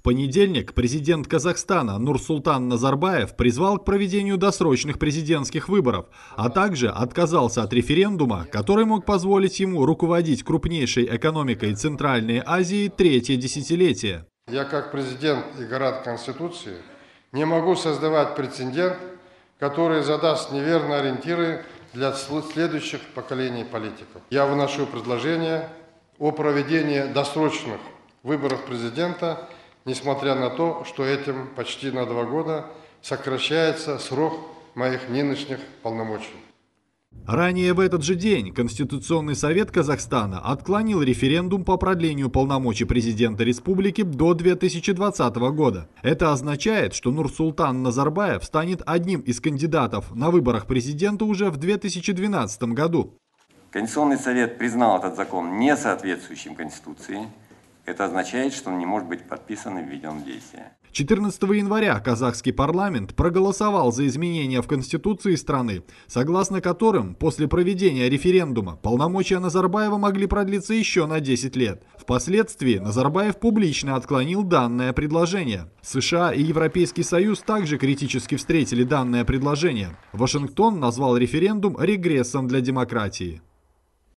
понедельник президент Казахстана Нурсултан Назарбаев призвал к проведению досрочных президентских выборов, а также отказался от референдума, который мог позволить ему руководить крупнейшей экономикой Центральной Азии третье десятилетие. Я как президент и гарант Конституции не могу создавать прецедент, который задаст неверные ориентиры для следующих поколений политиков. Я вношу предложение о проведении досрочных выборов президента, несмотря на то, что этим почти на 2 года сокращается срок моих нынешних полномочий. Ранее в этот же день Конституционный совет Казахстана отклонил референдум по продлению полномочий президента республики до 2020 года. Это означает, что Нурсултан Назарбаев станет одним из кандидатов на выборах президента уже в 2012 году. Конституционный совет признал этот закон не соответствующим Конституции. Это означает, что он не может быть подписан и введен в действие. 14 января казахский парламент проголосовал за изменения в Конституции страны, согласно которым после проведения референдума полномочия Назарбаева могли продлиться еще на 10 лет. Впоследствии Назарбаев публично отклонил данное предложение. США и Европейский Союз также критически встретили данное предложение. Вашингтон назвал референдум регрессом для демократии.